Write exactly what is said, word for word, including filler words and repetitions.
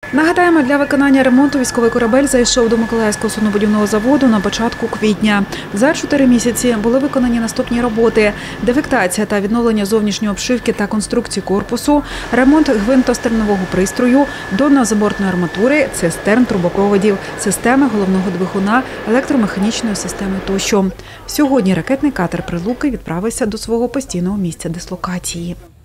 Нагадаємо, для виконання ремонту військовий корабель зайшов до Миколаївського суднобудівного заводу на початку квітня. За чотири місяці були виконані наступні роботи: дефектація та відновлення зовнішньої обшивки та конструкції корпусу, ремонт гвинтостернового пристрою, донно-забортної арматури, цистерн, трубопроводів, системи головного двигуна, електромеханічної системи тощо. Сьогодні ракетний катер «Прилуки» відправився до свого постійного місця дислокації.